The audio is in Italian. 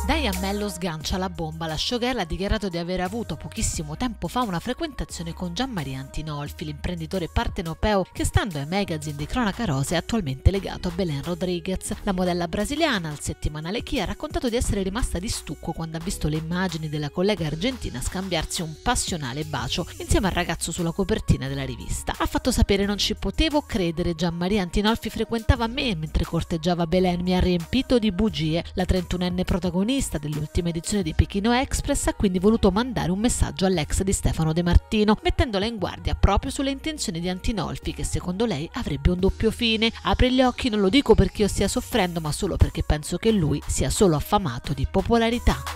Diane Mello sgancia la bomba. La showgirl ha dichiarato di aver avuto pochissimo tempo fa una frequentazione con Gianmaria Antinolfi, l'imprenditore partenopeo che, stando ai magazine di cronaca rosa, è attualmente legato a Belén Rodriguez. La modella brasiliana al settimanale Chi ha raccontato di essere rimasta di stucco quando ha visto le immagini della collega argentina scambiarsi un passionale bacio insieme al ragazzo sulla copertina della rivista. Ha fatto sapere: non ci potevo credere, Gianmaria Antinolfi frequentava me mentre corteggiava Belén, mi ha riempito di bugie. La 31enne protagonista dell'ultima edizione di Pechino Express ha quindi voluto mandare un messaggio all'ex di Stefano De Martino, mettendola in guardia proprio sulle intenzioni di Antinolfi, che secondo lei avrebbe un doppio fine. Apri gli occhi, non lo dico perché io stia soffrendo, ma solo perché penso che lui sia solo affamato di popolarità.